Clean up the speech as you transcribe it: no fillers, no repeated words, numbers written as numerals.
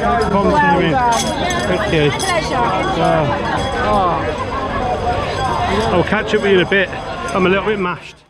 Well done. Thank you. Pleasure. I'll catch up with you in a bit. I'm a little bit mashed.